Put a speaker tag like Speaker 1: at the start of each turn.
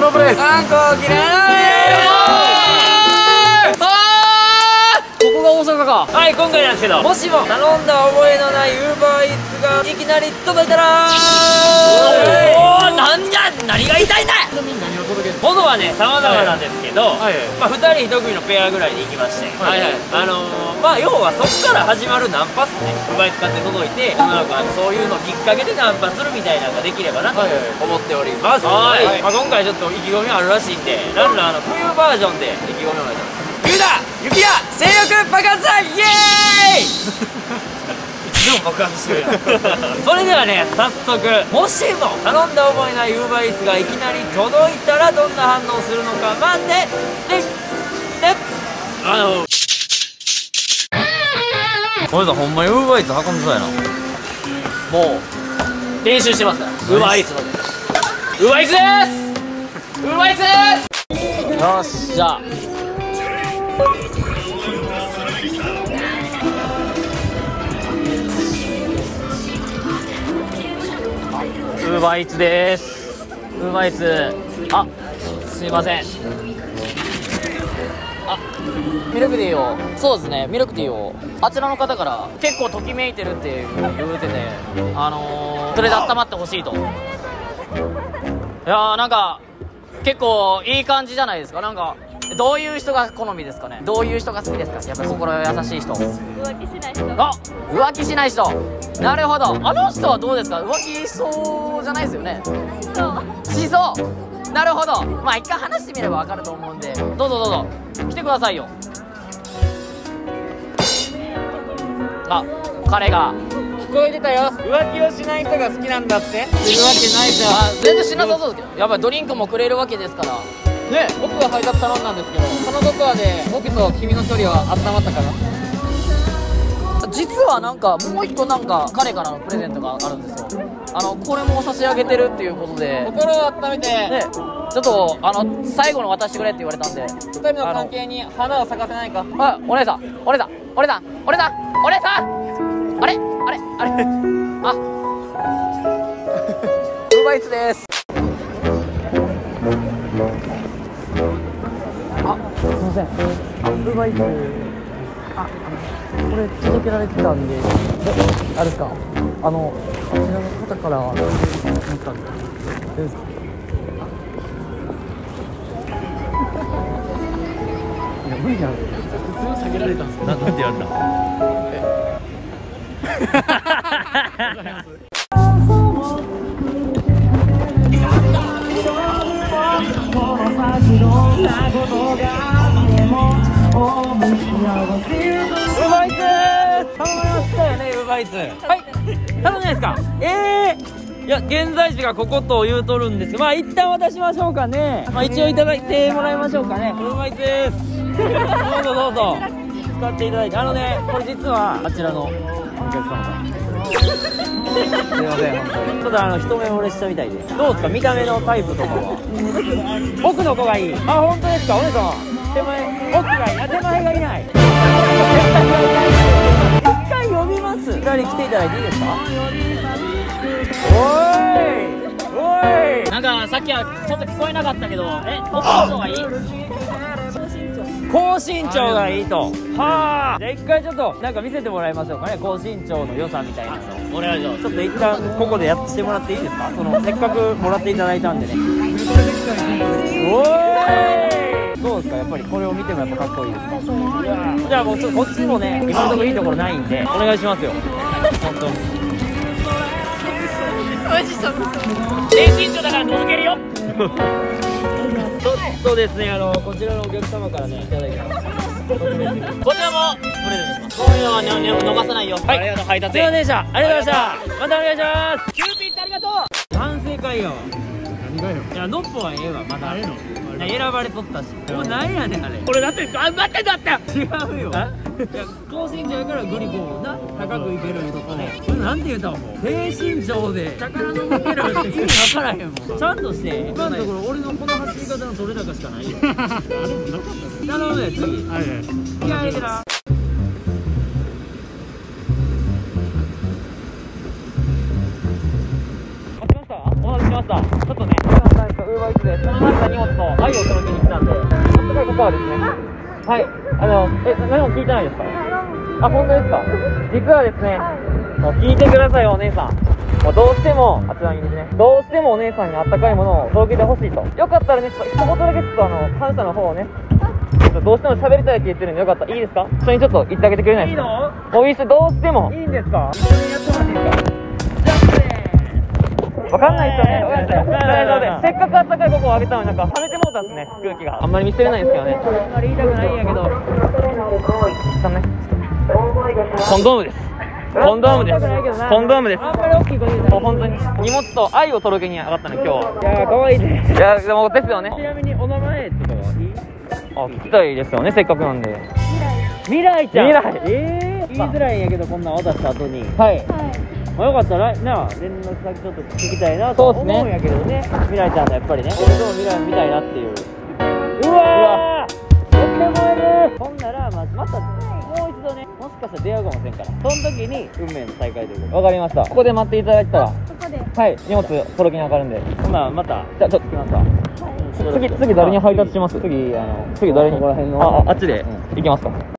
Speaker 1: トプレイス。
Speaker 2: あんこ嫌い。
Speaker 1: ここが大阪か。
Speaker 2: はい、今回なんですけど、もしも頼んだ覚えのない UberEats がいきなり届いたらおー、なんじゃ、何が言いたいんだ。
Speaker 1: ちなみに何を届ける？
Speaker 2: ものはね、様々なんですけど、
Speaker 1: はい
Speaker 2: まあ2人1組のペアぐらいで行きまして、
Speaker 1: はいはい、
Speaker 2: まあ要はそっから始まるナンパっすね。奪い使って届いて、女の子がそういうのきっかけでナンパするみたいなのができればなと思っております。はい、まあ、今回ちょっと意気込みあるらしいんで、ランナーの冬バージョンで意気込みをお願いします。冬だ、雪だ、性欲爆発だ、イエーイでも爆発してるやんそれではね、早速、もしも頼んだ覚えない UberEats がいきなり届いたらどんな反応するのか、待ってこれさ、ほんまに UberEats 運んでそうやな。
Speaker 1: もう練習してますから。UberEats ので。
Speaker 2: UberEats です UberEats です。
Speaker 1: よし、じゃあ。UberEats です。UberEats。あ、すいません。あ、ミルクティーを、そうですね、ミルクティーをあちらの方から結構ときめいてるって言うてて、それで温まってほしいと。いやー、なんか結構いい感じじゃないですか。なんかどういう人が好みですかね。どういう人が好きですか。やっぱり心優しい人。
Speaker 3: 浮気しない人。
Speaker 1: あ、浮気しない人。なるほど。あの人はどうですか。浮気しそうじゃないですよね。しそう。なるほど。まあ一回話してみれば分かると思うんで、どうぞどうぞ来てくださいよ。あ、彼が
Speaker 2: 聞こえてたよ。浮気をしない人が好きなんだって。するわけないじゃん。
Speaker 1: あ、全然しなさそうですけど、やっぱりドリンクもくれるわけですからね。
Speaker 2: 僕が配達頼んだんですけど、そのココアで僕と君の距離は温まったから。
Speaker 1: 実はなんかもう一個なんか彼からのプレゼントがあるんですよ。これも差し上げてるっていうことで、
Speaker 2: 心を温めて、
Speaker 1: ね、ちょっと最後の渡してくれって言われたんで、
Speaker 2: 二人の関係に花を咲かせないか。
Speaker 1: あ、お姉さん、お姉さん、お姉さん、お姉さん、お姉さん、あれあれあれあUberEats です。あ、すいません、UberEats、これ届けられてたんで、あれですか、あちらの方からなったんですか。いや、無理なんですよ。普通下げられたんですけど、なんて言われた。
Speaker 2: はい、頼んでないですか。いや、現在地がここと言うとるんですけど、まあ一旦渡しましょうかね。まあ一応いただいてもらいましょうかね。UberEatsです。どうぞどうぞ使っていただいて。これ実はあちらのお客様からすいません、本当にちょっと一目惚れしたみたいです。どうですか、見た目のタイプとかは。奥の子がいい。あ、本当ですか。お姉さん、手前、奥がいい。あ、手前がいない。一回呼びます。二人来ていただいていいですか。おい、
Speaker 1: なんかさっきはちょっと聞こえなかったけど、奥の方がいい？
Speaker 2: 高身長がいいと。はあ。じゃあ一回ちょっとなんか見せてもらいましょうかね。高身長の良さみたいなの。
Speaker 1: お願いします。
Speaker 2: ちょっと一旦ここでやってもらっていいですか。せっかくもらっていただいたんでね。おーい。どうですか、やっぱりこれを見てもやっぱかっこいいですか。じゃあもうちょっとこっちもね、今のところいいところないんでお願いしますよ。本当に。
Speaker 1: 低身長だから届けるよ。
Speaker 2: ちょっとですね、こちらのお客様からね、いただいてます。
Speaker 1: こちらもプレゼントします。こういうのはね、逃さないよ。はい、配達。
Speaker 2: すいませんでした。ありがとうございました。またお願いします。
Speaker 1: キューピッドありがとう。
Speaker 2: 反省会やわ。何がよ。いや、ノッポはええわ、まだ。選ばれとったし。もう何やねん、あれ。
Speaker 1: これだって頑張ってんだって。
Speaker 2: 違うよ。高身長やからグリコンをな、高くいけるいうとこね。これなんて言うたんもう。低身長で、宝の抜けるって意味わからへんもん。ちゃんとして。今のところ俺のこの走り方の取れ高しかないよ。頼むね、次。気合い入れな。お待たせしました。ちょっとね、UberEatsで頼まれた
Speaker 1: 荷物と愛を届けに来たんで、あったかいココアですね。はい、何も聞いてないですか？あ、本当ですか？実はですね、もう聞いてくださいよ、お姉さん。もうどうしても、あちらにですね、どうしてもお姉さんにあったかいものを届けてほしいと。よかったらね、ちょっと一言だけちょっと感謝の方をね、どうしても喋りたいって言ってるんで、よかったらいいですか？一緒にちょっと言ってあげてくれないですか？もういいっす、どうしても。
Speaker 2: いいんですか？一緒にやってもらっていいですか？じゃあね。
Speaker 1: わかんないですよね。わかんないですよ。せっかくあったかいココアあげたのになんか冷めてもうたんですね、空気が。あんまり見せれないんですけどね。
Speaker 2: あんまり言いたくないんやけど。
Speaker 1: 一旦ね。コンドームです。コンドームです。コンドームです。
Speaker 2: あんまり大きい声で言う
Speaker 1: もう本当に荷物と愛を届けに上がったの今日は。
Speaker 2: いやー、かわいいね。
Speaker 1: いやでもですよね。
Speaker 2: ちなみにお名前とかはいい？
Speaker 1: あ、聞きたいですよね、せっかくなんで。
Speaker 2: 未来ちゃん。
Speaker 1: 未来。
Speaker 2: 言いづらいんやけど、こんなん渡した後に。
Speaker 1: はい。
Speaker 2: まあ、よかったらな、連絡先ちょっと聞きたいなと思うんやけどね。未来ちゃんのやっぱりね、俺とも未来見たいなっていう。うわー、とってもええ。ほんなら、またもう一度ね、もしかしたら出会うかもしれんから、その時に運命の再会ということで。
Speaker 1: わかりました。ここで待っていただいたら、
Speaker 3: ここで。
Speaker 1: はい、荷物届けに上がるんで。
Speaker 2: ほんならまた、
Speaker 1: じゃあちょっと来ますか。次誰に配達します？次誰に？
Speaker 2: ここら辺の
Speaker 1: あっちで行きますか。